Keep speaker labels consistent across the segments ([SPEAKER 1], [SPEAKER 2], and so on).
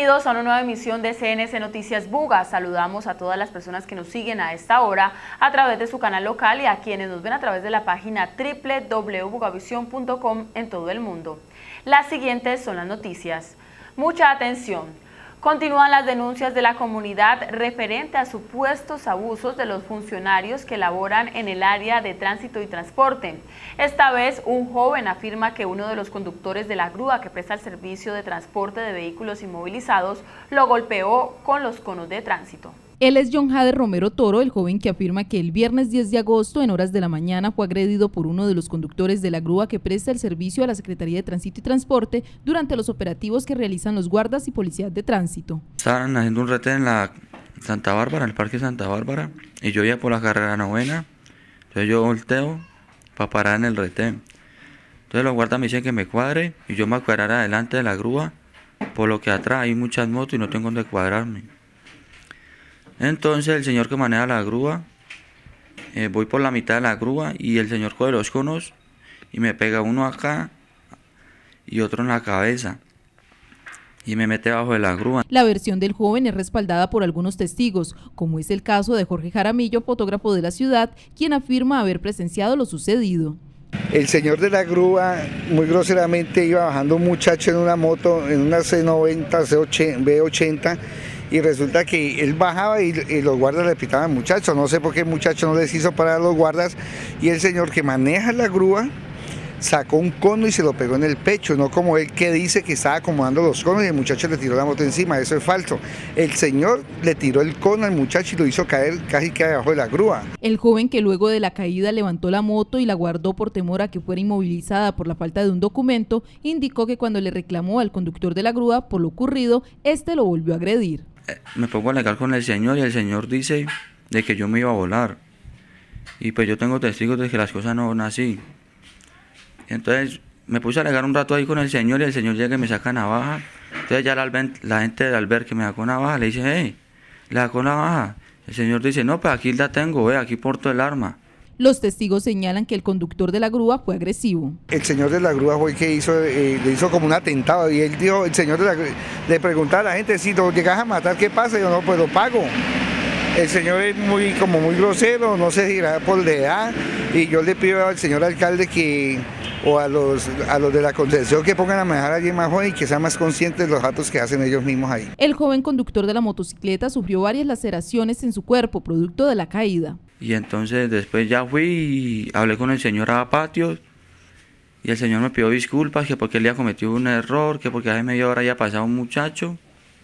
[SPEAKER 1] Bienvenidos a una nueva emisión de CNC Noticias Buga. Saludamos a todas las personas que nos siguen a esta hora a través de su canal local y a quienes nos ven a través de la página www.bugavision.com en todo el mundo. Las siguientes son las noticias. Mucha atención. Continúan las denuncias de la comunidad referente a supuestos abusos de los funcionarios que laboran en el área de tránsito y transporte. Esta vez, un joven afirma que uno de los conductores de la grúa que presta el servicio de transporte de vehículos inmovilizados lo golpeó con los conos de tránsito.
[SPEAKER 2] Él es John Jader Romero Toro, el joven que afirma que el viernes 10 de agosto, en horas de la mañana, fue agredido por uno de los conductores de la grúa que presta el servicio a la Secretaría de Tránsito y Transporte durante los operativos que realizan los guardas y policías de tránsito.
[SPEAKER 3] Estaban haciendo un retén en la Santa Bárbara, en el Parque Santa Bárbara, y yo iba por la carrera 9, entonces yo volteo para parar en el retén. Entonces los guardas me dicen que me cuadre, y yo me voy a cuadrar adelante de la grúa, por lo que atrás hay muchas motos y no tengo dónde cuadrarme. Entonces el señor que maneja la grúa, voy por la mitad de la grúa y el señor coge los conos y me pega uno acá y otro en la cabeza y me mete abajo de la grúa.
[SPEAKER 2] La versión del joven es respaldada por algunos testigos, como es el caso de Jorge Jaramillo, fotógrafo de la ciudad, quien afirma haber presenciado lo sucedido.
[SPEAKER 4] El señor de la grúa muy groseramente iba bajando un muchacho en una moto, en una C90, B80, y resulta que él bajaba y los guardas le pitaban al muchacho. No sé por qué el muchacho no les hizo parar a los guardas, y el señor que maneja la grúa sacó un cono y se lo pegó en el pecho, no como él que dice que estaba acomodando los conos y el muchacho le tiró la moto encima. Eso es falso. El señor le tiró el cono al muchacho y lo hizo caer casi que debajo de la grúa.
[SPEAKER 2] El joven, que luego de la caída levantó la moto y la guardó por temor a que fuera inmovilizada por la falta de un documento, indicó que cuando le reclamó al conductor de la grúa por lo ocurrido, este lo volvió a agredir.
[SPEAKER 3] Me pongo a alegar con el señor y el señor dice de que yo me iba a volar. Y pues yo tengo testigos de que las cosas no van así. Entonces me puse a alegar un rato ahí con el señor y el señor llega y me saca navaja. Entonces ya la gente del albergue me sacó navaja, le dice, hey, le sacó navaja. El señor dice, no, pues aquí la tengo, aquí porto el arma.
[SPEAKER 2] Los testigos señalan que el conductor de la grúa fue agresivo.
[SPEAKER 4] El señor de la grúa fue el que le hizo como un atentado, y él dijo, el señor de la grúa, le preguntaba a la gente, si lo llegas a matar, ¿qué pasa? Y yo, no, pues lo pago. El señor es muy grosero, no sé si era por la edad, y yo le pido al señor alcalde o a los de la concesión que pongan a manejar a alguien más joven y que sean más conscientes de los actos que hacen ellos mismos ahí.
[SPEAKER 2] El joven conductor de la motocicleta sufrió varias laceraciones en su cuerpo, producto de la caída.
[SPEAKER 3] Y entonces después ya fui y hablé con el señor a patio, y el señor me pidió disculpas, que porque él ya cometió un error, que porque hace media hora ya pasado un muchacho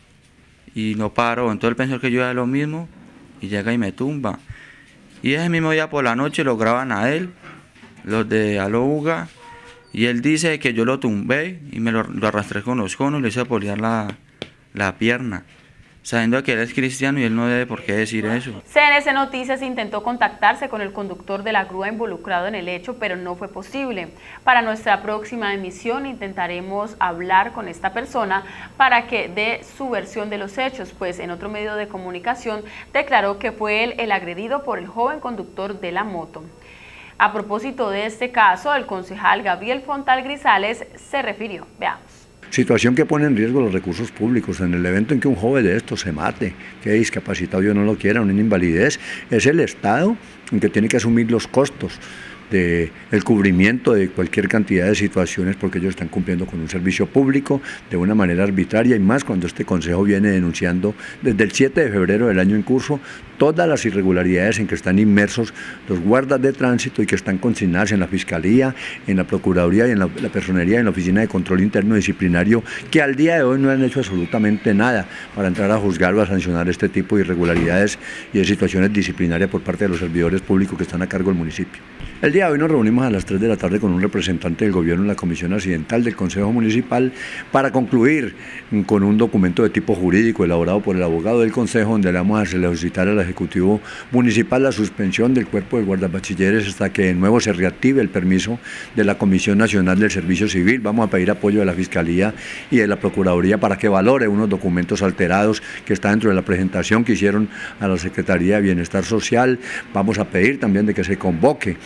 [SPEAKER 3] y no paró. Entonces él pensó que yo era lo mismo y llega y me tumba. Y ese mismo día por la noche lo graban a él, los de Alobuga, y él dice que yo lo tumbé y me lo arrastré con los conos y le hice apoyar la pierna, sabiendo que él es cristiano y él no debe por qué decir eso.
[SPEAKER 1] CNC Noticias intentó contactarse con el conductor de la grúa involucrado en el hecho, pero no fue posible. Para nuestra próxima emisión intentaremos hablar con esta persona para que dé su versión de los hechos, pues en otro medio de comunicación declaró que fue él el agredido por el joven conductor de la moto. A propósito de este caso, el concejal Gabriel Fontal Grisales se refirió. Veamos.
[SPEAKER 5] Situación que pone en riesgo los recursos públicos. En el evento en que un joven de estos se mate, que discapacitado yo no lo quiera, una invalidez, es el Estado el que tiene que asumir los costos del cubrimiento de cualquier cantidad de situaciones, porque ellos están cumpliendo con un servicio público de una manera arbitraria, y más cuando este consejo viene denunciando desde el 7 de febrero del año en curso todas las irregularidades en que están inmersos los guardas de tránsito y que están consignadas en la Fiscalía, en la Procuraduría y en la Personería, en la Oficina de Control Interno Disciplinario, que al día de hoy no han hecho absolutamente nada para entrar a juzgar o a sancionar este tipo de irregularidades y de situaciones disciplinarias por parte de los servidores públicos que están a cargo del municipio. El día de hoy nos reunimos a las 3 de la tarde con un representante del gobierno en la Comisión Accidental del Consejo Municipal para concluir con un documento de tipo jurídico elaborado por el abogado del Consejo, donde le vamos a solicitar al Ejecutivo Municipal la suspensión del cuerpo de guardabachilleres hasta que de nuevo se reactive el permiso de la Comisión Nacional del Servicio Civil. Vamos a pedir apoyo de la Fiscalía y de la Procuraduría para que valore unos documentos alterados que están dentro de la presentación que hicieron a la Secretaría de Bienestar Social. Vamos a pedir también de que se convoque a la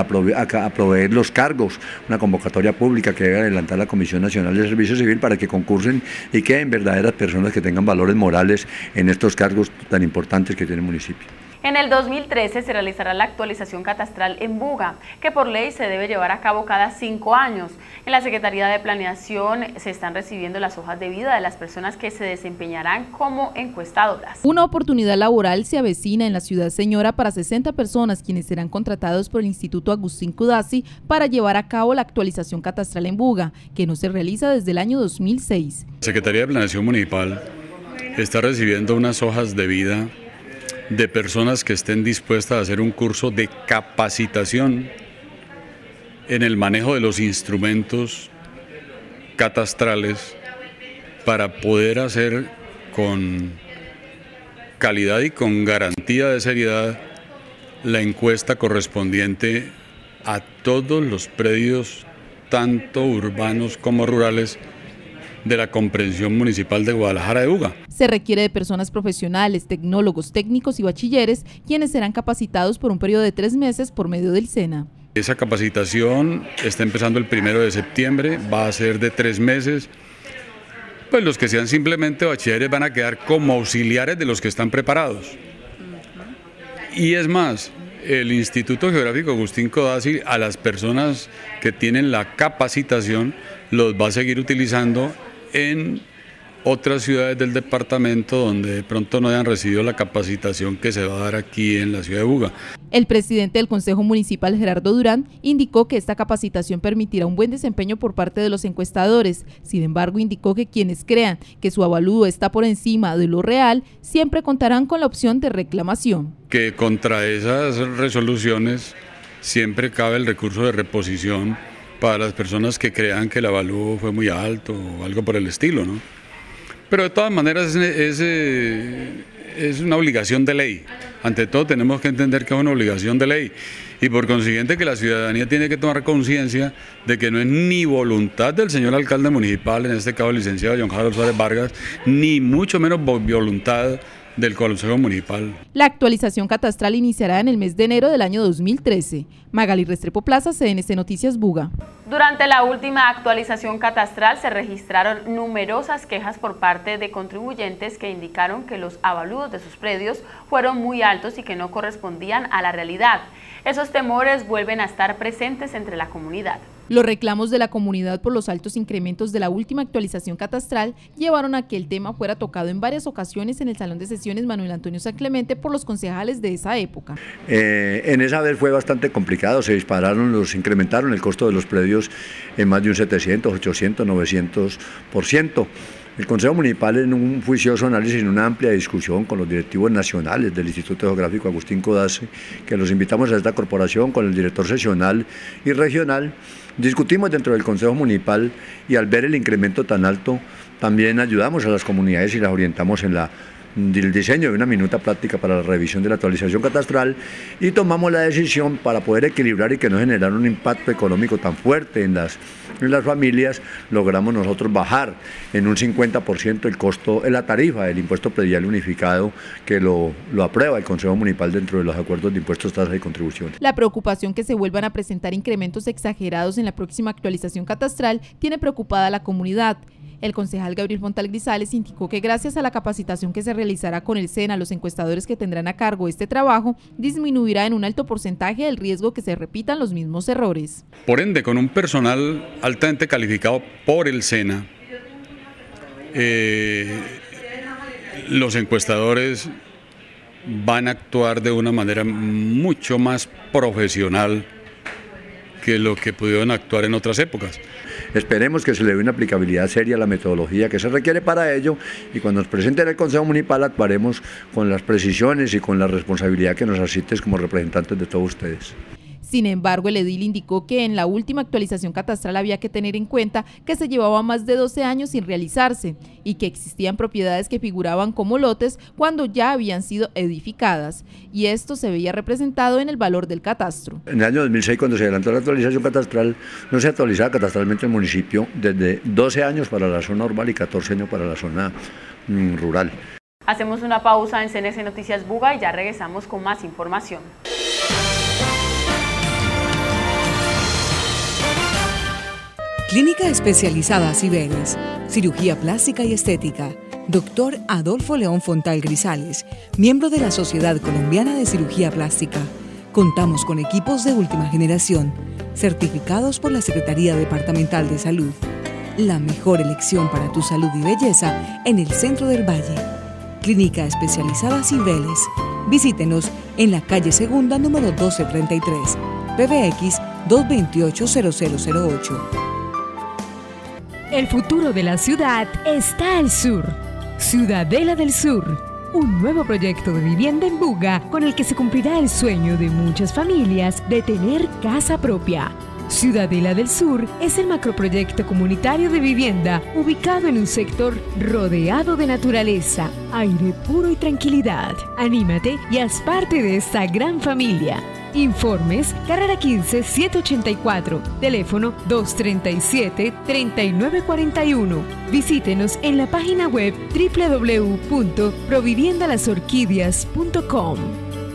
[SPEAKER 5] proveer los cargos, una convocatoria pública que debe adelantar la Comisión Nacional de Servicio Civil para que concursen y queden verdaderas personas que tengan valores morales en estos cargos tan importantes que tiene el municipio.
[SPEAKER 1] En el 2013 se realizará la actualización catastral en Buga, que por ley se debe llevar a cabo cada 5 años. En la Secretaría de Planeación se están recibiendo las hojas de vida de las personas que se desempeñarán como encuestadoras.
[SPEAKER 2] Una oportunidad laboral se avecina en la ciudad señora para 60 personas quienes serán contratados por el Instituto Agustín Cudazzi para llevar a cabo la actualización catastral en Buga, que no se realiza desde el año 2006.
[SPEAKER 6] La Secretaría de Planeación Municipal está recibiendo unas hojas de vida de personas que estén dispuestas a hacer un curso de capacitación en el manejo de los instrumentos catastrales para poder hacer con calidad y con garantía de seriedad la encuesta correspondiente a todos los predios, tanto urbanos como rurales, de la comprensión municipal de Guadalajara de Buga.
[SPEAKER 2] Se requiere de personas profesionales, tecnólogos, técnicos y bachilleres, quienes serán capacitados por un periodo de 3 meses por medio del SENA.
[SPEAKER 6] Esa capacitación está empezando el 1 de septiembre, va a ser de 3 meses. Pues los que sean simplemente bachilleres van a quedar como auxiliares de los que están preparados. Y es más, el Instituto Geográfico Agustín Cudazzi a las personas que tienen la capacitación los va a seguir utilizando en otras ciudades del departamento donde de pronto no hayan recibido la capacitación que se va a dar aquí en la ciudad de Buga.
[SPEAKER 2] El presidente del Consejo Municipal, Gerardo Durán, indicó que esta capacitación permitirá un buen desempeño por parte de los encuestadores. Sin embargo, indicó que quienes crean que su avalúo está por encima de lo real, siempre contarán con la opción de reclamación.
[SPEAKER 6] Que contra esas resoluciones siempre cabe el recurso de reposición para las personas que crean que el avalúo fue muy alto o algo por el estilo, ¿no? Pero de todas maneras es una obligación de ley. Ante todo tenemos que entender que es una obligación de ley y por consiguiente que la ciudadanía tiene que tomar conciencia de que no es ni voluntad del señor alcalde municipal, en este caso el licenciado John Harold Suárez Vargas, ni mucho menos voluntad del Consejo Municipal.
[SPEAKER 2] La actualización catastral iniciará en el mes de enero del año 2013. Magali Restrepo Plaza, CNC Noticias Buga.
[SPEAKER 1] Durante la última actualización catastral se registraron numerosas quejas por parte de contribuyentes que indicaron que los avalúos de sus predios fueron muy altos y que no correspondían a la realidad. Esos temores vuelven a estar presentes entre la comunidad.
[SPEAKER 2] Los reclamos de la comunidad por los altos incrementos de la última actualización catastral llevaron a que el tema fuera tocado en varias ocasiones en el Salón de Sesiones Manuel Antonio San Clemente por los concejales de esa época.
[SPEAKER 5] En esa vez fue bastante complicado, se incrementaron el costo de los predios en más de un 700, 800, 900%. El Consejo Municipal, en un juicioso análisis, en una amplia discusión con los directivos nacionales del Instituto Geográfico Agustín Cudazzi, que los invitamos a esta corporación, con el director seccional y regional, discutimos dentro del Consejo Municipal y al ver el incremento tan alto, también ayudamos a las comunidades y las orientamos en el diseño de una minuta práctica para la revisión de la actualización catastral y tomamos la decisión para poder equilibrar y que no generara un impacto económico tan fuerte en las familias. Logramos nosotros bajar en un 50% el costo, la tarifa del impuesto predial unificado que lo aprueba el Consejo Municipal dentro de los acuerdos de impuestos, tasas y contribuciones.
[SPEAKER 2] La preocupación que se vuelvan a presentar incrementos exagerados en la próxima actualización catastral tiene preocupada a la comunidad. El concejal Gabriel Montal Grisales indicó que gracias a la capacitación que se realizará con el SENA, los encuestadores que tendrán a cargo este trabajo disminuirá en un alto porcentaje el riesgo que se repitan los mismos errores.
[SPEAKER 6] Por ende, con un personal altamente calificado por el SENA, los encuestadores van a actuar de una manera mucho más profesional que lo que pudieron actuar en otras épocas.
[SPEAKER 5] Esperemos que se le dé una aplicabilidad seria a la metodología que se requiere para ello y cuando nos presenten el Consejo Municipal actuaremos con las precisiones y con la responsabilidad que nos asiste como representantes de todos ustedes.
[SPEAKER 2] Sin embargo, el edil indicó que en la última actualización catastral había que tener en cuenta que se llevaba más de 12 años sin realizarse y que existían propiedades que figuraban como lotes cuando ya habían sido edificadas, y esto se veía representado en el valor del catastro.
[SPEAKER 5] En el año 2006, cuando se adelantó la actualización catastral, no se actualizaba catastralmente el municipio desde 12 años para la zona urbana y 14 años para la zona rural.
[SPEAKER 1] Hacemos una pausa en CNC Noticias Buga y ya regresamos con más información.
[SPEAKER 7] Clínica Especializada Cibeles, Cirugía Plástica y Estética. Dr. Adolfo León Fontal Grisales, miembro de la Sociedad Colombiana de Cirugía Plástica. Contamos con equipos de última generación, certificados por la Secretaría Departamental de Salud. La mejor elección para tu salud y belleza en el centro del Valle. Clínica Especializada Cibeles. Visítenos en la calle Segunda, número 1233, PBX 228-0008.
[SPEAKER 8] El futuro de la ciudad está al sur. Ciudadela del Sur, un nuevo proyecto de vivienda en Buga con el que se cumplirá el sueño de muchas familias de tener casa propia. Ciudadela del Sur es el macroproyecto comunitario de vivienda ubicado en un sector rodeado de naturaleza, aire puro y tranquilidad. Anímate y haz parte de esta gran familia. Informes, carrera 15 784, teléfono 237-3941. Visítenos en la página web www.proviviendalasorquídeas.com.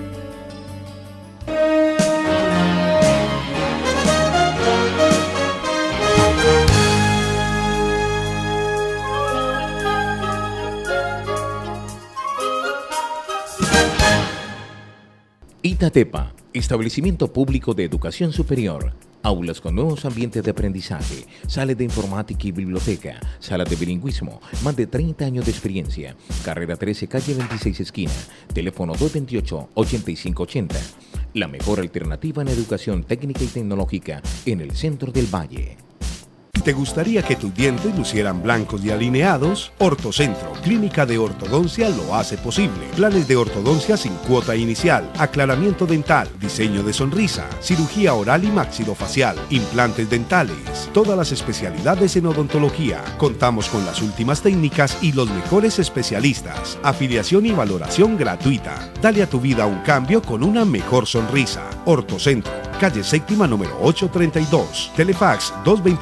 [SPEAKER 9] Itatepa, establecimiento público de educación superior. Aulas con nuevos ambientes de aprendizaje, sala de informática y biblioteca, sala de bilingüismo, más de 30 años de experiencia. Carrera 13, calle 26 esquina, teléfono 228-8580. La mejor alternativa en educación técnica y tecnológica en el centro del Valle.
[SPEAKER 10] ¿Te gustaría que tus dientes lucieran blancos y alineados? Ortocentro, clínica de ortodoncia, lo hace posible. Planes de ortodoncia sin cuota inicial, aclaramiento dental, diseño de sonrisa, cirugía oral y maxilofacial, implantes dentales, todas las especialidades en odontología. Contamos con las últimas técnicas y los mejores especialistas. Afiliación y valoración gratuita. Dale a tu vida un cambio con una mejor sonrisa. Ortocentro, calle séptima número 832, Telefax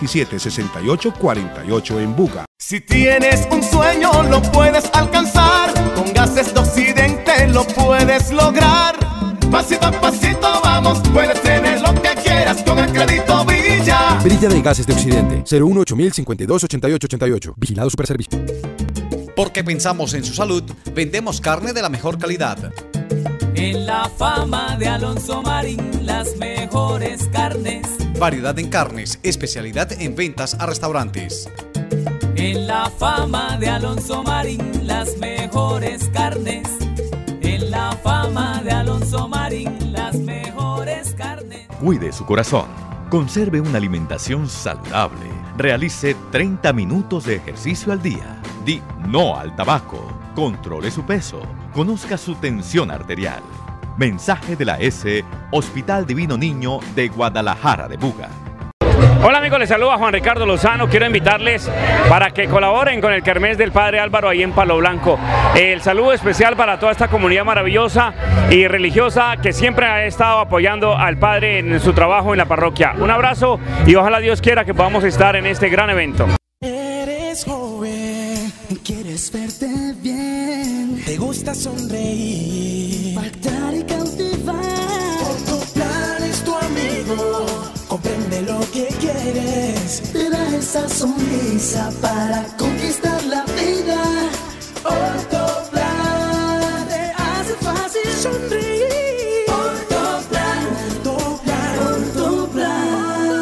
[SPEAKER 10] 227-6848 en Buga.
[SPEAKER 11] Si tienes un sueño lo puedes alcanzar, con Gases de Occidente lo puedes lograr. Pasito a pasito vamos, puedes tener lo que quieras con el crédito Brilla.
[SPEAKER 12] Brilla de Gases de Occidente, 018-052-8888, Vigilado Superservicio.
[SPEAKER 13] Porque pensamos en su salud, vendemos carne de la mejor calidad.
[SPEAKER 14] En la Fama de Alonso Marín, las mejores carnes.
[SPEAKER 13] Variedad en carnes, especialidad en ventas a restaurantes.
[SPEAKER 14] En la Fama de Alonso Marín, las mejores carnes. En la Fama de Alonso Marín, las mejores carnes.
[SPEAKER 15] Cuide su corazón. Conserve una alimentación saludable. Realice 30 minutos de ejercicio al día. Di no al tabaco. Controle su peso. Conozca su tensión arterial. Mensaje de la S, Hospital Divino Niño de Guadalajara de Buga.
[SPEAKER 16] Hola amigos, les saluda Juan Ricardo Lozano. Quiero invitarles para que colaboren con el Kermés del Padre Álvaro ahí en Palo Blanco. El saludo especial para toda esta comunidad maravillosa y religiosa que siempre ha estado apoyando al Padre en su trabajo en la parroquia. Un abrazo y ojalá Dios quiera que podamos estar en este gran evento.
[SPEAKER 17] Eres joven, quieres verte bien, te gusta sonreír, pactar y cautivar. Ortoplan es tu amigo, comprende lo que quieres, te da esa sonrisa para conquistar la vida. Ortoplan te hace fácil sonreír. Ortoplan, Ortoplan, Ortoplan.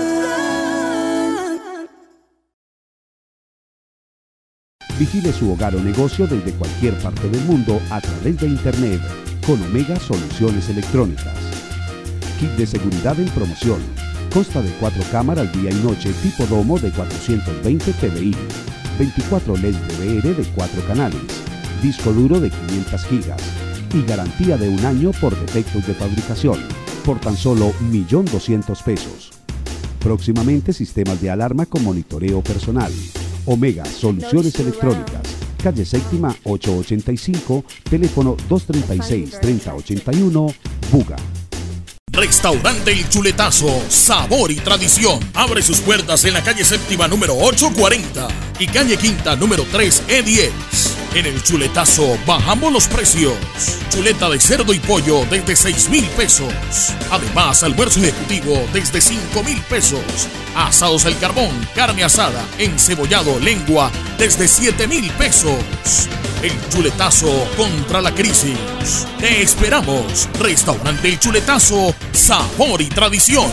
[SPEAKER 18] Vigile su hogar o negocio desde cualquier parte del mundo a través de Internet con Omega Soluciones Electrónicas. Kit de seguridad en promoción. Consta de 4 cámaras día y noche tipo domo de 420 pbi, 24 LED DVR de 4 canales, disco duro de 500 gigas y garantía de 1 año por defectos de fabricación, por tan solo 1.200.000 pesos. Próximamente sistemas de alarma con monitoreo personal. Omega Soluciones Electrónicas, calle séptima 885, teléfono 236-3081, Buga.
[SPEAKER 19] Restaurante El Chuletazo, sabor y tradición. Abre sus puertas en la calle séptima número 840 y calle quinta número 3E10. En el chuletazo bajamos los precios. Chuleta de cerdo y pollo desde 6,000 pesos. Además, almuerzo ejecutivo desde 5,000 pesos. Asados al carbón, carne asada, encebollado, lengua desde 7,000 pesos. El chuletazo contra la crisis. Te esperamos. Restaurante El Chuletazo, sabor y tradición.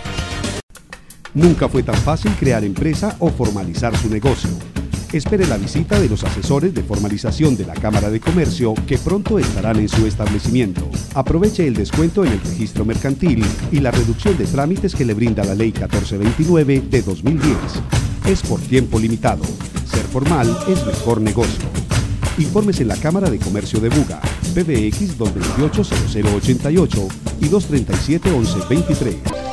[SPEAKER 18] Nunca fue tan fácil crear empresa o formalizar su negocio. Espere la visita de los asesores de formalización de la Cámara de Comercio que pronto estarán en su establecimiento. Aproveche el descuento en el registro mercantil y la reducción de trámites que le brinda la Ley 1429 de 2010. Es por tiempo limitado. Ser formal es mejor negocio. Informes en la Cámara de Comercio de Buga, PBX 228-0088 y 237-1123.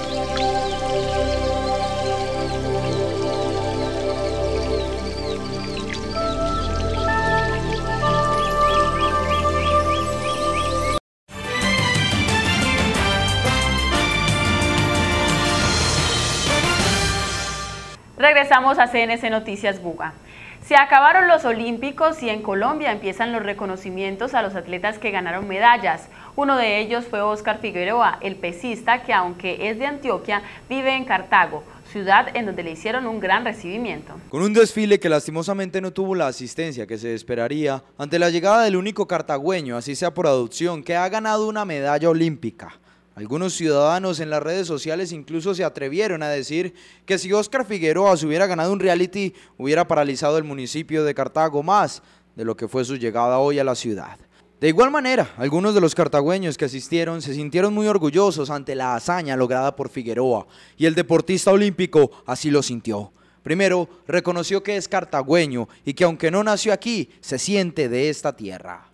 [SPEAKER 1] Regresamos a CNC Noticias Buga. Se acabaron los Olímpicos y en Colombia empiezan los reconocimientos a los atletas que ganaron medallas. Uno de ellos fue Óscar Figueroa, el pesista que aunque es de Antioquia, vive en Cartago, ciudad en donde le hicieron un gran recibimiento.
[SPEAKER 20] Con un desfile que lastimosamente no tuvo la asistencia que se esperaría, ante la llegada del único cartagüeño, así sea por adopción, que ha ganado una medalla olímpica. Algunos ciudadanos en las redes sociales incluso se atrevieron a decir que si Óscar Figueroa se hubiera ganado un reality, hubiera paralizado el municipio de Cartago más de lo que fue su llegada hoy a la ciudad. De igual manera, algunos de los cartagüeños que asistieron se sintieron muy orgullosos ante la hazaña lograda por Figueroa, y el deportista olímpico así lo sintió. Primero, reconoció que es cartagüeño y que aunque no nació aquí, se siente de esta tierra.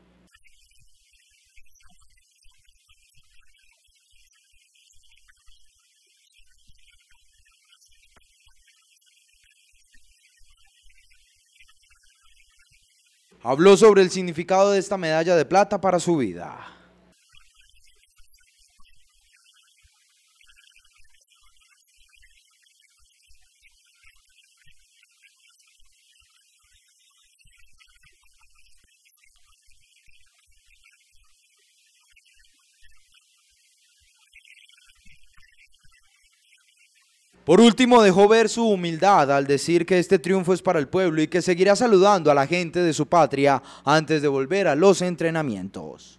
[SPEAKER 20] Habló sobre el significado de esta medalla de plata para su vida. Por último, dejó ver su humildad al decir que este triunfo es para el pueblo y que seguirá saludando a la gente de su patria antes de volver a los entrenamientos.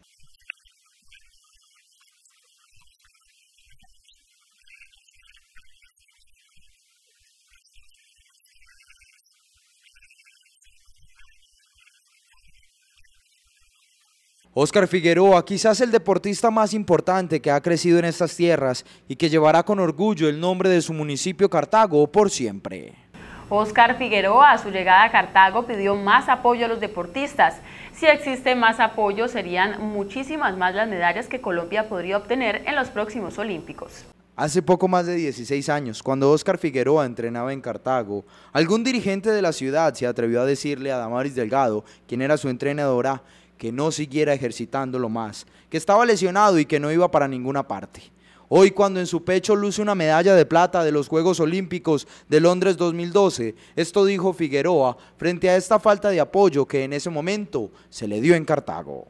[SPEAKER 20] Óscar Figueroa, quizás el deportista más importante que ha crecido en estas tierras y que llevará con orgullo el nombre de su municipio Cartago por siempre.
[SPEAKER 1] Óscar Figueroa, a su llegada a Cartago, pidió más apoyo a los deportistas. Si existe más apoyo, serían muchísimas más las medallas que Colombia podría obtener en los próximos Olímpicos.
[SPEAKER 20] Hace poco más de 16 años, cuando Óscar Figueroa entrenaba en Cartago, algún dirigente de la ciudad se atrevió a decirle a Damaris Delgado, quien era su entrenadora, que no siguiera ejercitándolo más, que estaba lesionado y que no iba para ninguna parte. Hoy, cuando en su pecho luce una medalla de plata de los Juegos Olímpicos de Londres 2012, esto dijo Figueroa frente a esta falta de apoyo que en ese momento se le dio en Cartago.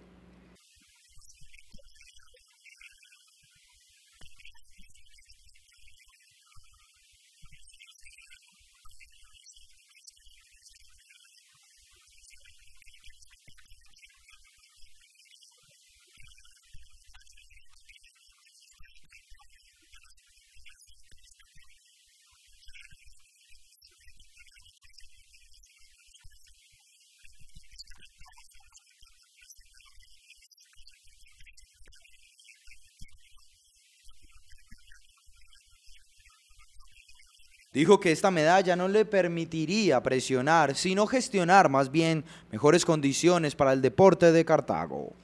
[SPEAKER 20] Dijo que esta medalla no le permitiría presionar, sino gestionar más bien mejores condiciones para el deporte de Cartago.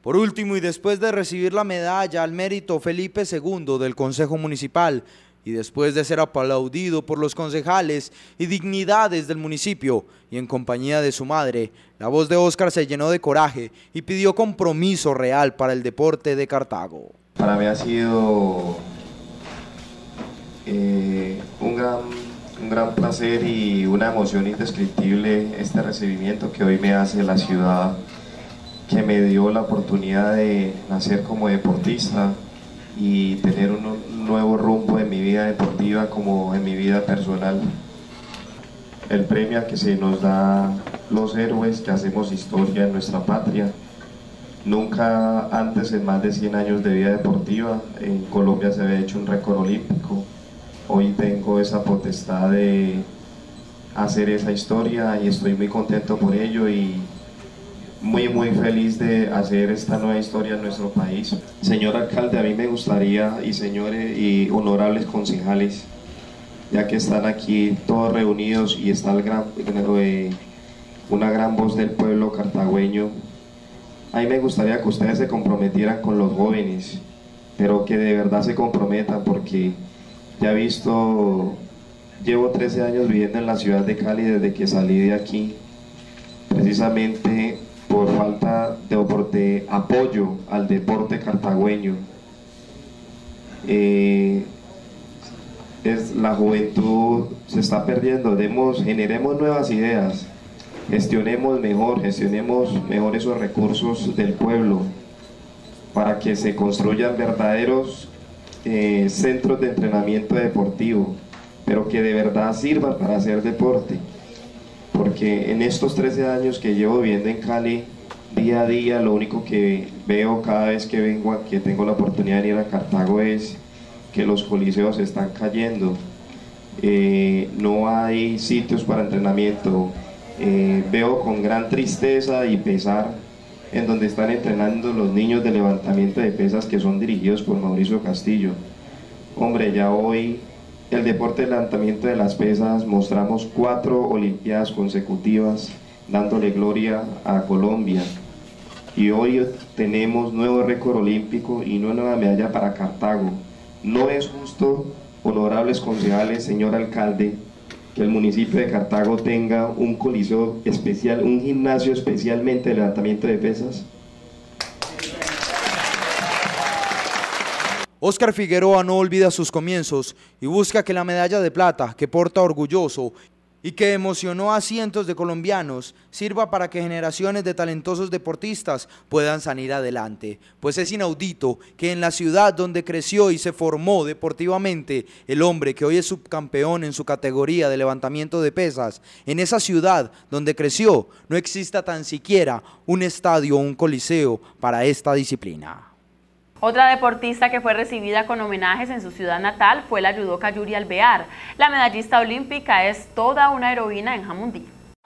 [SPEAKER 20] Por último, y después de recibir la medalla al mérito Felipe II del Consejo Municipal, y después de ser aplaudido por los concejales y dignidades del municipio, y en compañía de su madre, la voz de Óscar se llenó de coraje y pidió compromiso real para el deporte de Cartago.
[SPEAKER 21] Para mí ha sido un gran placer y una emoción indescriptible este recibimiento que hoy me hace la ciudad, que me dio la oportunidad de nacer como deportista y tener un nuevo rumbo en mi vida deportiva como en mi vida personal. El premio que se nos da los héroes que hacemos historia en nuestra patria. Nunca antes, en más de 100 años de vida deportiva, en Colombia se había hecho un récord olímpico. Hoy tengo esa potestad de hacer esa historia y estoy muy contento por ello y muy feliz de hacer esta nueva historia en nuestro país. Señor alcalde, a mí me gustaría, y señores y honorables concejales, ya que están aquí todos reunidos y está una gran voz del pueblo cartagüeño, a mí me gustaría que ustedes se comprometieran con los jóvenes, pero que de verdad se comprometan, porque ya he visto, llevo 13 años viviendo en la ciudad de Cali desde que salí de aquí, precisamente por falta de apoyo al deporte cartagüeño. La juventud se está perdiendo. Generemos nuevas ideas, gestionemos mejor esos recursos del pueblo para que se construyan verdaderos centros de entrenamiento deportivo, pero que de verdad sirvan para hacer deporte. Porque en estos 13 años que llevo viviendo en Cali, día a día, lo único que veo cada vez que vengo, que tengo la oportunidad de ir a Cartago, es que los coliseos están cayendo. No hay sitios para entrenamiento. Veo con gran tristeza y pesar en donde están entrenando los niños de levantamiento de pesas que son dirigidos por Mauricio Castillo. Hombre, ya hoy el deporte de levantamiento de las pesas mostramos 4 olimpiadas consecutivas dándole gloria a Colombia, y hoy tenemos nuevo récord olímpico y una nueva medalla para Cartago. No es justo, honorables concejales, señor alcalde, que el municipio de Cartago tenga un coliseo especial, un gimnasio especialmente de levantamiento de pesas.
[SPEAKER 20] Óscar Figueroa no olvida sus comienzos y busca que la medalla de plata que porta orgulloso y que emocionó a cientos de colombianos sirva para que generaciones de talentosos deportistas puedan salir adelante, pues es inaudito que en la ciudad donde creció y se formó deportivamente el hombre que hoy es subcampeón en su categoría de levantamiento de pesas, en esa ciudad donde creció no exista tan siquiera un estadio o un coliseo para esta disciplina.
[SPEAKER 1] Otra deportista que fue recibida con homenajes en su ciudad natal fue la yudoka Yuri Alvear. La medallista olímpica es toda una heroína en Jamundí.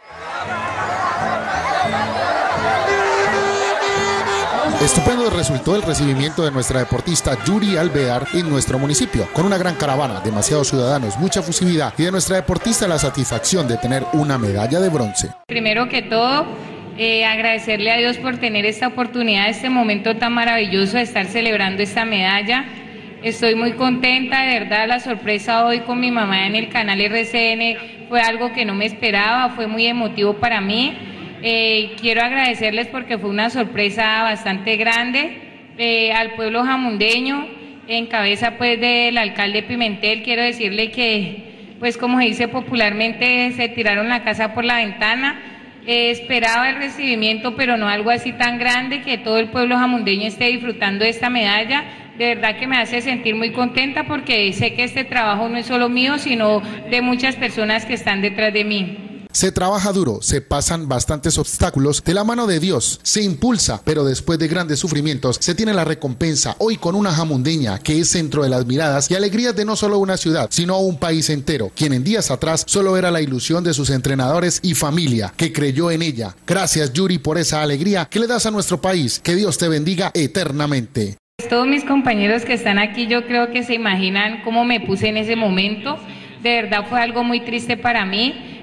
[SPEAKER 22] Estupendo resultó el recibimiento de nuestra deportista Yuri Alvear en nuestro municipio, con una gran caravana, demasiados ciudadanos, mucha fusividad y de nuestra deportista la satisfacción de tener una medalla de bronce.
[SPEAKER 23] Primero que todo, agradecerle a Dios por tener esta oportunidad, este momento tan maravilloso de estar celebrando esta medalla. Estoy muy contenta, de verdad, la sorpresa hoy con mi mamá en el canal RCN fue algo que no me esperaba, fue muy emotivo para mí. Quiero agradecerles porque fue una sorpresa bastante grande. Al pueblo jamundeño, en cabeza pues del alcalde Pimentel, quiero decirle que, pues como se dice popularmente, se tiraron la casa por la ventana. Esperaba el recibimiento, pero no algo así tan grande, que todo el pueblo jamundeño esté disfrutando de esta medalla. De verdad que me hace sentir muy contenta porque sé que este trabajo no es solo mío, sino de muchas personas que están detrás de mí.
[SPEAKER 22] Se trabaja duro, se pasan bastantes obstáculos, de la mano de Dios se impulsa, pero después de grandes sufrimientos se tiene la recompensa, hoy con una jamundeña que es centro de las miradas y alegrías de no solo una ciudad, sino un país entero, quien en días atrás solo era la ilusión de sus entrenadores y familia, que creyó en ella. Gracias, Yuri, por esa alegría que le das a nuestro país, que Dios te bendiga eternamente.
[SPEAKER 23] Todos mis compañeros que están aquí, yo creo que se imaginan cómo me puse en ese momento. De verdad fue algo muy triste para mí.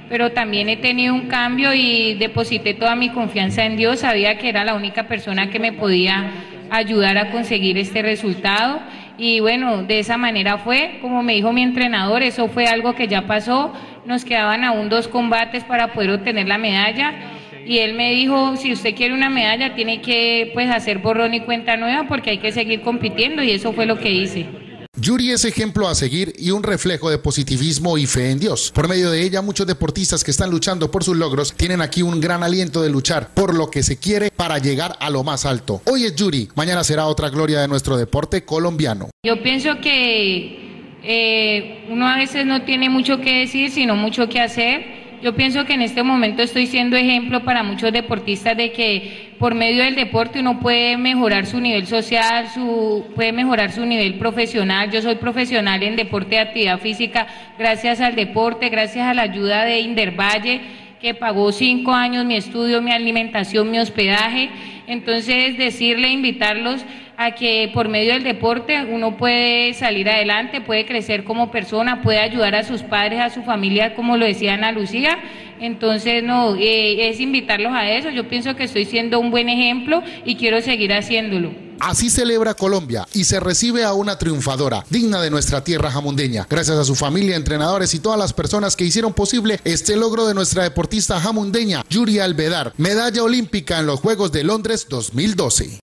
[SPEAKER 23] pero también he tenido un cambio y deposité toda mi confianza en Dios, sabía que era la única persona que me podía ayudar a conseguir este resultado y bueno, de esa manera fue, como me dijo mi entrenador, eso fue algo que ya pasó, nos quedaban aún 2 combates para poder obtener la medalla y él me dijo, si usted quiere una medalla tiene que pues hacer borrón y cuenta nueva porque hay que seguir compitiendo y eso fue lo que hice.
[SPEAKER 22] Yuri es ejemplo a seguir y un reflejo de positivismo y fe en Dios. Por medio de ella, muchos deportistas que están luchando por sus logros tienen aquí un gran aliento de luchar por lo que se quiere para llegar a lo más alto. Hoy es Yuri, mañana será otra gloria de nuestro deporte colombiano.
[SPEAKER 23] Yo pienso que uno a veces no tiene mucho que decir, sino mucho que hacer. Yo pienso que en este momento estoy siendo ejemplo para muchos deportistas de que por medio del deporte uno puede mejorar su nivel social, puede mejorar su nivel profesional. Yo soy profesional en deporte de actividad física gracias al deporte, gracias a la ayuda de Indervalle, que pagó 5 años mi estudio, mi alimentación, mi hospedaje. Entonces decirle, invitarlos a que por medio del deporte uno puede salir adelante, puede crecer como persona, puede ayudar a sus padres, a su familia, como lo decía Ana Lucía. Entonces, no, es invitarlos a eso. Yo pienso que estoy siendo un buen ejemplo y quiero seguir haciéndolo.
[SPEAKER 22] Así celebra Colombia y se recibe a una triunfadora, digna de nuestra tierra jamundeña. Gracias a su familia, entrenadores y todas las personas que hicieron posible este logro de nuestra deportista jamundeña, Yuri Alvedar, medalla olímpica en los Juegos de Londres 2012.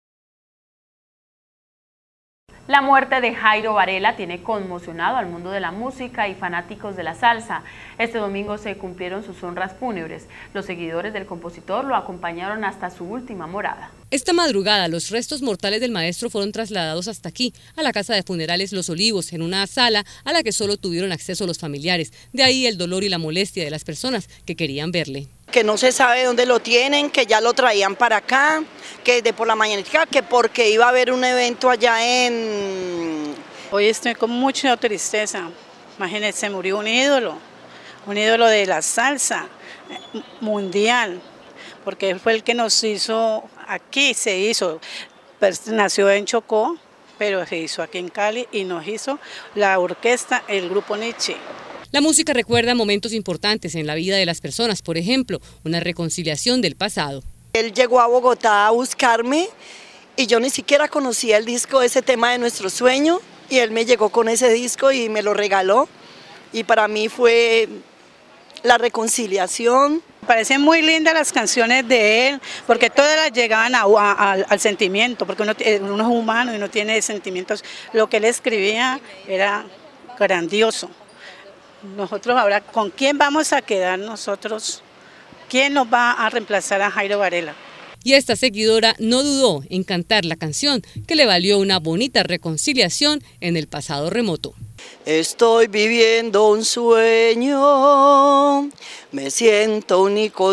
[SPEAKER 1] La muerte de Jairo Varela tiene conmocionado al mundo de la música y fanáticos de la salsa. Este domingo se cumplieron sus honras fúnebres. Los seguidores del compositor lo acompañaron hasta su última morada.
[SPEAKER 3] Esta madrugada, los restos mortales del maestro fueron trasladados hasta aquí, a la Casa de Funerales Los Olivos, en una sala a la que solo tuvieron acceso los familiares. De ahí el dolor y la molestia de las personas que querían verle.
[SPEAKER 4] Que no se sabe dónde lo tienen, que ya lo traían para acá, que de por la mañanita, que porque iba a haber un evento allá en...
[SPEAKER 6] Hoy estoy con mucha tristeza. Imagínense, se murió un ídolo de la salsa mundial, porque él fue el que nos hizo, aquí se hizo, nació en Chocó, pero se hizo aquí en Cali y nos hizo la orquesta, el grupo Nietzsche.
[SPEAKER 3] La música recuerda momentos importantes en la vida de las personas, por ejemplo, una reconciliación del pasado.
[SPEAKER 4] Él llegó a Bogotá a buscarme y yo ni siquiera conocía el disco, ese tema de Nuestro Sueño, y él me llegó con ese disco y me lo regaló y para mí fue la reconciliación.
[SPEAKER 6] Parecen muy lindas las canciones de él, porque todas las llegaban al sentimiento, porque uno es humano y no tiene sentimientos. Lo que él escribía era grandioso. Nosotros ahora, ¿con quién vamos a quedar nosotros? ¿Quién nos va a reemplazar a Jairo Varela?
[SPEAKER 3] Y esta seguidora no dudó en cantar la canción que le valió una bonita reconciliación en el pasado remoto.
[SPEAKER 4] Estoy viviendo un sueño, me siento único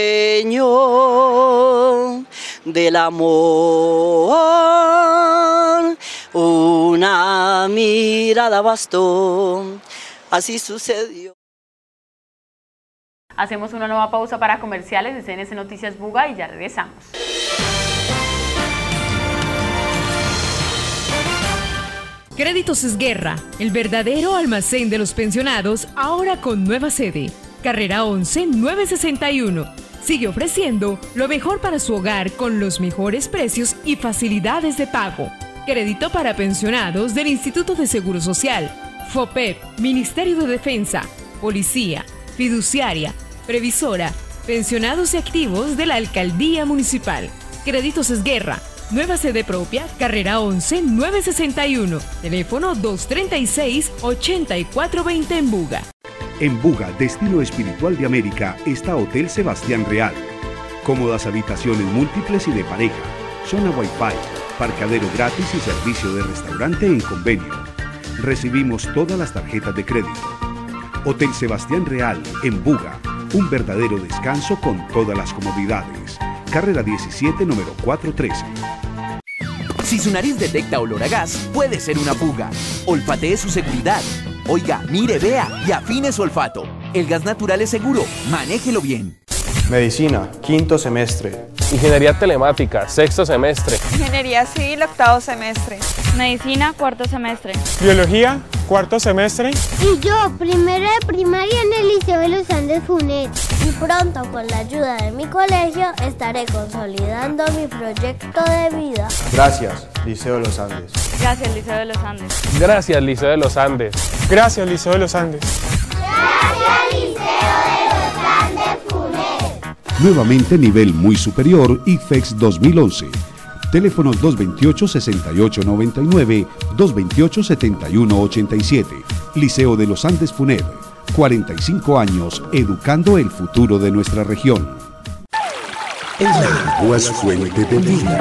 [SPEAKER 4] dueño del amor, una mirada bastó. Así sucedió.
[SPEAKER 1] Hacemos una nueva pausa para comerciales de CNC Noticias Buga y ya regresamos.
[SPEAKER 8] Créditos Esguerra, el verdadero almacén de los pensionados, ahora con nueva sede. Carrera 11 961. Sigue ofreciendo lo mejor para su hogar con los mejores precios y facilidades de pago. Crédito para pensionados del Instituto de Seguro Social, FOPEP, Ministerio de Defensa, Policía, Fiduciaria, Previsora, pensionados y activos de la Alcaldía Municipal. Créditos Esguerra, nueva sede propia, carrera 11 961, teléfono 236-8420 en Buga.
[SPEAKER 18] En Buga, Destino Espiritual de América, está Hotel Sebastián Real. Cómodas habitaciones múltiples y de pareja, zona Wi-Fi, parqueadero gratis y servicio de restaurante en convenio. Recibimos todas las tarjetas de crédito. Hotel Sebastián Real, en Buga, un verdadero descanso con todas las comodidades. Carrera 17, número 413.
[SPEAKER 24] Si su nariz detecta olor a gas, puede ser una fuga. Olfatee su seguridad. Oiga, mire, vea y afine su olfato. El gas natural es seguro, manéjelo bien.
[SPEAKER 25] Medicina, quinto semestre.
[SPEAKER 2] Ingeniería telemática, sexto semestre.
[SPEAKER 5] Ingeniería civil, octavo semestre.
[SPEAKER 7] Medicina, cuarto semestre.
[SPEAKER 9] Biología, cuarto semestre.
[SPEAKER 25] Y yo, primero de primaria en el Liceo de los Andes FUNED. Y pronto, con la ayuda de mi colegio, estaré consolidando mi proyecto de vida.
[SPEAKER 26] Gracias, Liceo de los Andes.
[SPEAKER 7] Gracias, Liceo de los Andes.
[SPEAKER 2] Gracias, Liceo de los Andes.
[SPEAKER 9] Gracias, Liceo de los Andes.
[SPEAKER 25] Gracias, Liceo de los Andes FUNED.
[SPEAKER 18] Nuevamente nivel muy superior IFEX 2011. Teléfonos 228-6899, 228-7187. Liceo de los Andes FUNED. 45 años educando el futuro de nuestra región.
[SPEAKER 27] El agua es fuente de vida.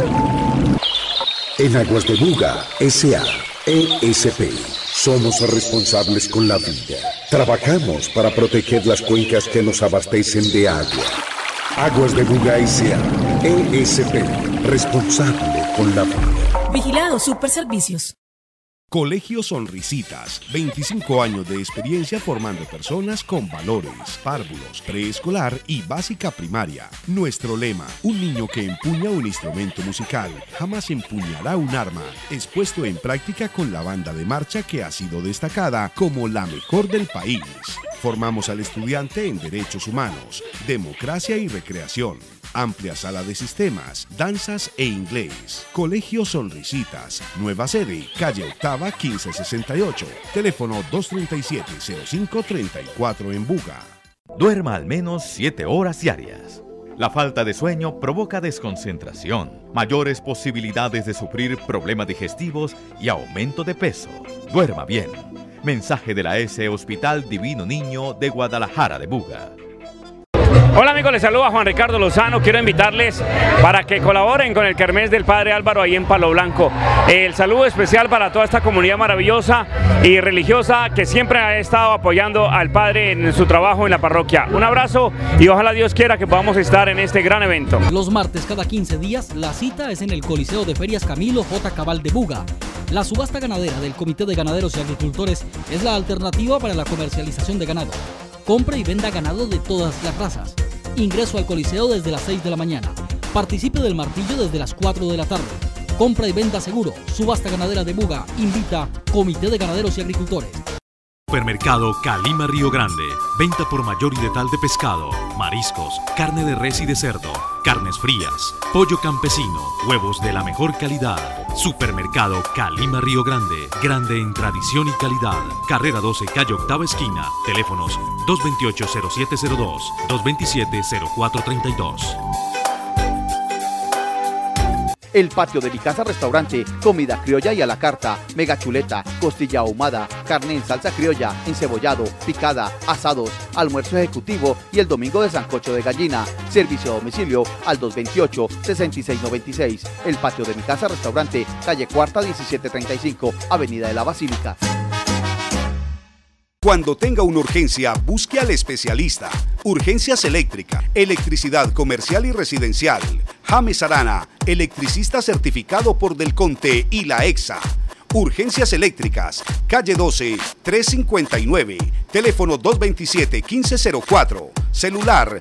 [SPEAKER 27] En Aguas de Buga, S.A., ESP, somos responsables con la vida. Trabajamos para proteger las cuencas que nos abastecen de agua. Aguas de Buga, S.A., ESP, responsable con la vida.
[SPEAKER 28] Vigilado Superservicios.
[SPEAKER 10] Colegio Sonrisitas, 25 años de experiencia formando personas con valores, párvulos, preescolar y básica primaria. Nuestro lema, un niño que empuña un instrumento musical, jamás empuñará un arma, expuesto en práctica con la banda de marcha que ha sido destacada como la mejor del país. Formamos al estudiante en derechos humanos, democracia y recreación. Amplia sala de sistemas, danzas e inglés. Colegio Sonrisitas, nueva sede, calle Octava 1568. Teléfono 237-0534 en Buga.
[SPEAKER 15] Duerma al menos 7 horas diarias. La falta de sueño provoca desconcentración, mayores posibilidades de sufrir problemas digestivos y aumento de peso. Duerma bien. Mensaje de la S Hospital Divino Niño de Guadalajara de Buga.
[SPEAKER 16] Hola amigos, les saluda Juan Ricardo Lozano. Quiero invitarles para que colaboren con el Kermés del Padre Álvaro ahí en Palo Blanco. El saludo especial para toda esta comunidad maravillosa y religiosa que siempre ha estado apoyando al Padre en su trabajo en la parroquia. Un abrazo y ojalá Dios quiera que podamos estar en este gran evento.
[SPEAKER 29] Los martes cada 15 días la cita es en el Coliseo de Ferias Camilo J. Cabal de Buga. La subasta ganadera del Comité de Ganaderos y Agricultores es la alternativa para la comercialización de ganado. Compre y venda ganado de todas las razas. Ingreso al Coliseo desde las 6 de la mañana. Participe del martillo desde las 4 de la tarde. Compra y venda seguro. Subasta ganadera de Buga. Invita Comité de Ganaderos y Agricultores.
[SPEAKER 30] Supermercado Calima Río Grande. Venta por mayor y detal de pescado, mariscos, carne de res y de cerdo, carnes frías, pollo campesino, huevos de la mejor calidad. Supermercado Calima Río Grande. Grande en tradición y calidad. Carrera 12, calle Octava esquina. Teléfonos 228-0702, 227-0432.
[SPEAKER 31] El patio de mi casa restaurante, comida criolla y a la carta, mega chuleta, costilla ahumada, carne en salsa criolla, encebollado, picada, asados, almuerzo ejecutivo y el domingo de sancocho de gallina. Servicio a domicilio al 228-6696. El patio de mi casa restaurante, calle Cuarta 1735, Avenida de la Basílica.
[SPEAKER 10] Cuando tenga una urgencia, busque al especialista. Urgencias eléctrica, electricidad comercial y residencial. James Arana, electricista certificado por Delconte y la EXA. Urgencias eléctricas, calle 12, 359, teléfono 227-1504, celular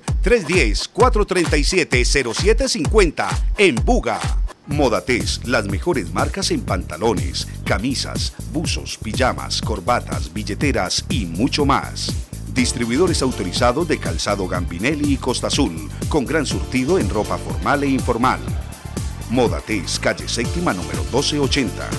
[SPEAKER 10] 310-437-0750, en Buga. Modates, las mejores marcas en pantalones, camisas, buzos, pijamas, corbatas, billeteras y mucho más. Distribuidores autorizados de calzado Gambinelli y Costa Azul, con gran surtido en ropa formal e informal. Modates, calle séptima número 1280.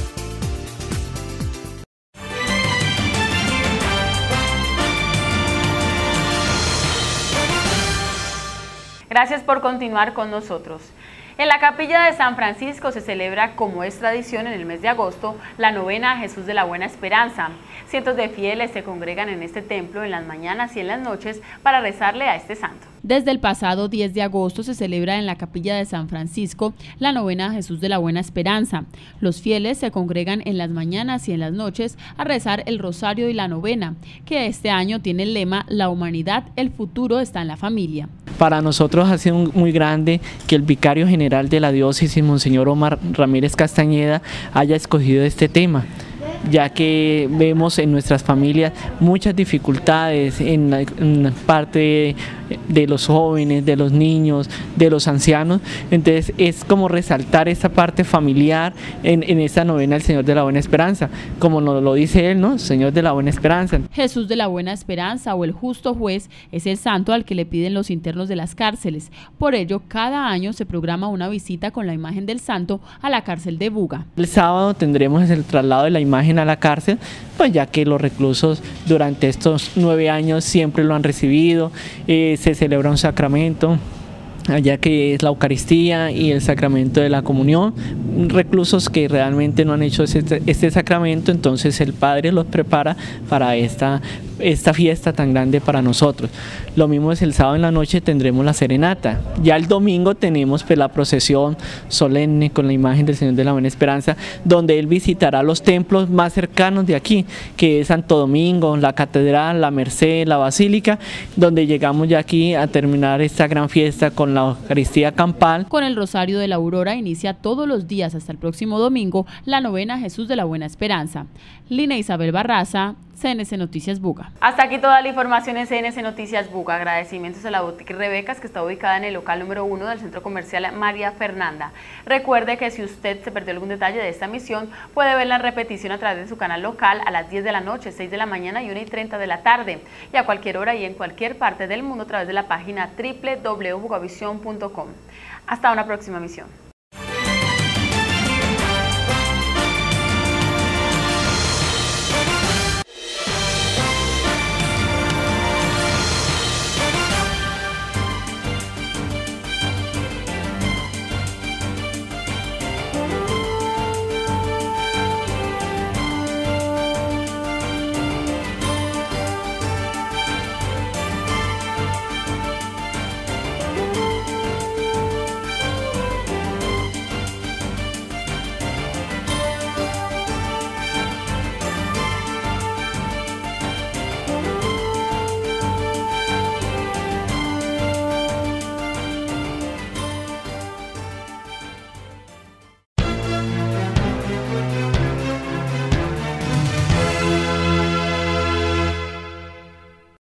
[SPEAKER 1] Gracias por continuar con nosotros. En la capilla de San Francisco se celebra, como es tradición en el mes de agosto, la novena a Jesús de la Buena Esperanza. Cientos de fieles se congregan en este templo en las mañanas y en las noches para rezarle a este santo.
[SPEAKER 32] Desde el pasado 10 de agosto se celebra en la capilla de San Francisco la novena a Jesús de la Buena Esperanza. Los fieles se congregan en las mañanas y en las noches a rezar el rosario y la novena, que este año tiene el lema La humanidad, el futuro está en la familia.
[SPEAKER 33] Para nosotros ha sido muy grande que el vicario general de la diócesis, Monseñor Omar Ramírez Castañeda, haya escogido este tema, ya que vemos en nuestras familias muchas dificultades en la parte de los jóvenes, de los niños, de los ancianos. Entonces es como resaltar esta parte familiar en esta novena del Señor de la Buena Esperanza, como nos lo dice él, ¿no? Señor de la Buena Esperanza.
[SPEAKER 32] Jesús de la Buena Esperanza, o el justo juez, es el santo al que le piden los internos de las cárceles. Por ello, cada año se programa una visita con la imagen del santo a la cárcel de Buga.
[SPEAKER 33] El sábado tendremos el traslado de la imagen a la cárcel, pues ya que los reclusos durante estos 9 años siempre lo han recibido. Se celebra un sacramento allá, que es la Eucaristía y el sacramento de la comunión. Reclusos que realmente no han hecho este sacramento, entonces el Padre los prepara para esta fiesta tan grande para nosotros. Lo mismo es el sábado en la noche, tendremos la serenata. Ya el domingo tenemos pues la procesión solemne con la imagen del Señor de la Buena Esperanza, donde él visitará los templos más cercanos de aquí, que es Santo Domingo, la Catedral, la Merced, la Basílica, donde llegamos ya aquí a terminar esta gran fiesta con la Eucaristía campal.
[SPEAKER 32] Con el Rosario de la Aurora inicia todos los días hasta el próximo domingo la novena Jesús de la Buena Esperanza. Lina Isabel Barraza, CNC Noticias Buga.
[SPEAKER 1] Hasta aquí toda la información en CNC Noticias Buga. Agradecimientos a la Boutique Rebecas, que está ubicada en el local número 1 del Centro Comercial María Fernanda. Recuerde que si usted se perdió algún detalle de esta emisión, puede ver la repetición a través de su canal local a las 10 de la noche, 6 de la mañana y 1:30 de la tarde, y a cualquier hora y en cualquier parte del mundo a través de la página www.bugavision.com. Hasta una próxima emisión.